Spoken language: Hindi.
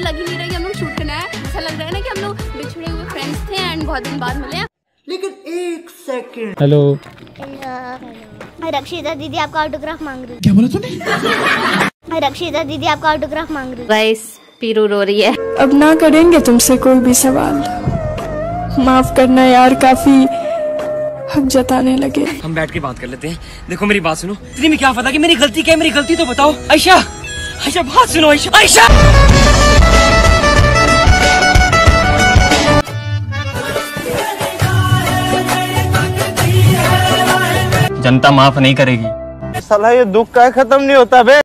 लग ही नहीं रहा कि हम लोग शूट करना है। ऐसा लग रहा है ना कि हम लोग बिछड़े हुए फ्रेंड्स थे एंड बहुत दिन बाद मिले हैं। लेकिन एक सेकंड। हेलो रक्षिता दीदी आपका ऑटोग्राफ मांग रही। क्या बोला तूने? रक्षिता दीदी आपका ऑटोग्राफ मांग रही। गाइस पीरू रो रही है। अब ना करेंगे तुमसे कोई भी सवाल, माफ करना यार, काफी हक जताने लगे। हम बैठ के बात कर लेते हैं। देखो मेरी बात सुनो, इतनी में क्या पता कि मेरी गलती क्या है, मेरी गलती तो बताओ। आयशा आयशा बात सुनो, आयशा आयशा जनता माफ नहीं करेगी। साला ये दुख का खत्म नहीं होता बे।